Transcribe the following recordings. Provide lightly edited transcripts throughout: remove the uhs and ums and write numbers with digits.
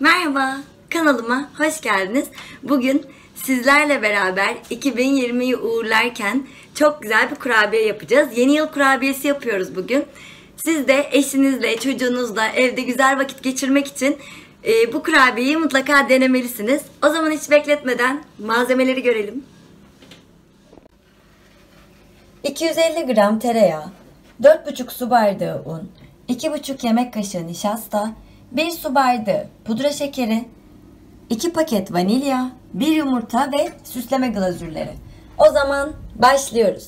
Merhaba, kanalıma hoş geldiniz. Bugün sizlerle beraber 2020'yi uğurlarken çok güzel bir kurabiye yapacağız. Yeni yıl kurabiyesi yapıyoruz bugün. Siz de eşinizle, çocuğunuzla evde güzel vakit geçirmek için bu kurabiyeyi mutlaka denemelisiniz. O zaman hiç bekletmeden malzemeleri görelim. 250 gram tereyağı, 4,5 su bardağı un, 2,5 yemek kaşığı nişasta, 1 su bardağı pudra şekeri, 2 paket vanilya, 1 yumurta ve süsleme glazürleri. O zaman başlıyoruz.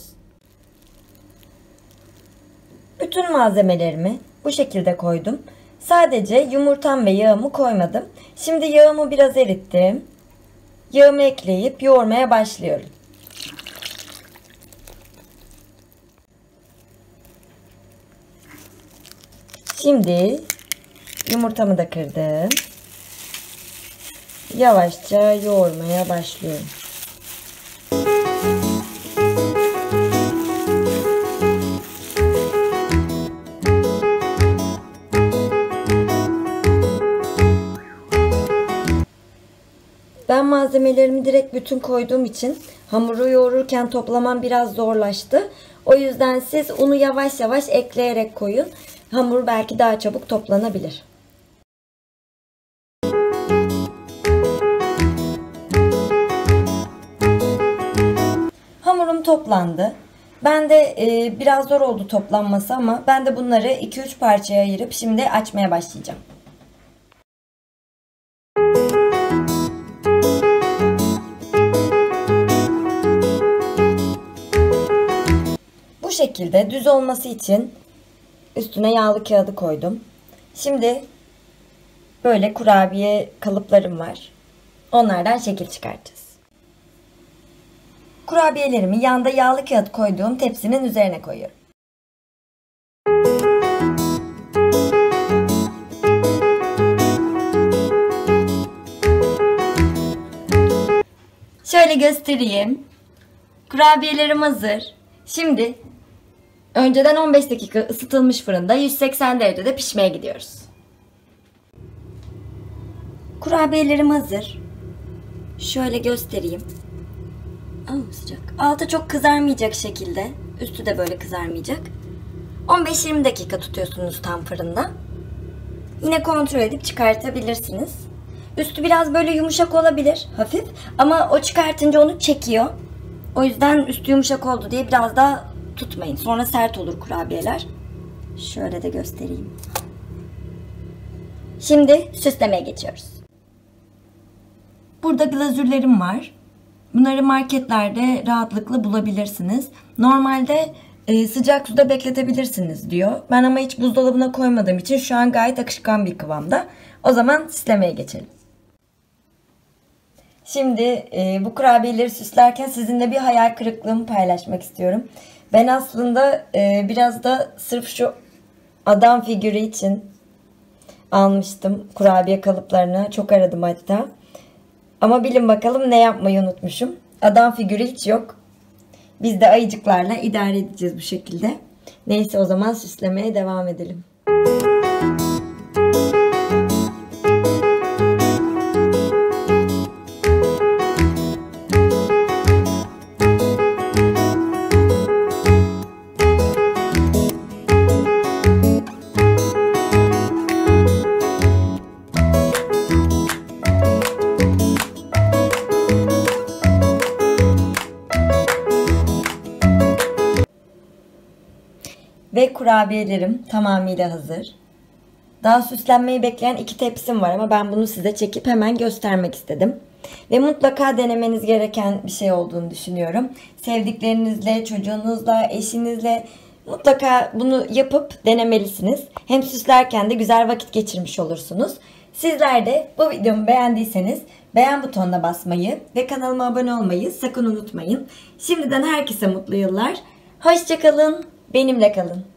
Bütün malzemelerimi bu şekilde koydum. Sadece yumurtam ve yağımı koymadım. Şimdi yağımı biraz erittim. Yağımı ekleyip yoğurmaya başlıyorum. Şimdi yumurtamı da kırdım. Yavaşça yoğurmaya başlıyorum. Ben malzemelerimi direkt bütün koyduğum için hamuru yoğururken toplamam biraz zorlaştı. O yüzden siz unu yavaş yavaş ekleyerek koyun. Hamur belki daha çabuk toplanabilir. Hamurum toplandı. Ben de biraz zor oldu toplanması ama ben de bunları 2-3 parçaya ayırıp şimdi açmaya başlayacağım. Bu şekilde düz olması için üstüne yağlı kağıdı koydum. Şimdi böyle kurabiye kalıplarım var. Onlardan şekil çıkartacağız. Kurabiyelerimi yanda yağlı kağıt koyduğum tepsinin üzerine koyuyorum. Şöyle göstereyim. Kurabiyelerim hazır. Şimdi önceden 15 dakika ısıtılmış fırında 180 derecede pişmeye gidiyoruz. Kurabiyelerim hazır. Şöyle göstereyim. Sıcak. Altı çok kızarmayacak şekilde. Üstü de böyle kızarmayacak. 15-20 dakika tutuyorsunuz tam fırında. Yine kontrol edip çıkartabilirsiniz. Üstü biraz böyle yumuşak olabilir. Hafif. Ama o çıkartınca onu çekiyor. O yüzden üstü yumuşak oldu diye biraz daha tutmayın. Sonra sert olur kurabiyeler. Şöyle de göstereyim. Şimdi süslemeye geçiyoruz. Burada glazürlerim var. Bunları marketlerde rahatlıkla bulabilirsiniz. Normalde sıcak suda bekletebilirsiniz diyor. Ben ama hiç buzdolabına koymadığım için şu an gayet akışkan bir kıvamda. O zaman süslemeye geçelim. Şimdi bu kurabiyeleri süslerken sizinle bir hayal kırıklığımı paylaşmak istiyorum. Ben aslında biraz da sırf şu adam figürü için almıştım kurabiye kalıplarını. Çok aradım hatta. Ama bilin bakalım ne yapmayı unutmuşum. Adam figürü hiç yok. Biz de ayıcıklarla idare edeceğiz bu şekilde. Neyse o zaman süslemeye devam edelim. Ve kurabiyelerim tamamıyla hazır. Daha süslenmeyi bekleyen 2 tepsim var ama ben bunu size çekip hemen göstermek istedim. Ve mutlaka denemeniz gereken bir şey olduğunu düşünüyorum. Sevdiklerinizle, çocuğunuzla, eşinizle mutlaka bunu yapıp denemelisiniz. Hem süslerken de güzel vakit geçirmiş olursunuz. Sizler de bu videomu beğendiyseniz beğen butonuna basmayı ve kanalıma abone olmayı sakın unutmayın. Şimdiden herkese mutlu yıllar. Hoşça kalın. Benimle kalın.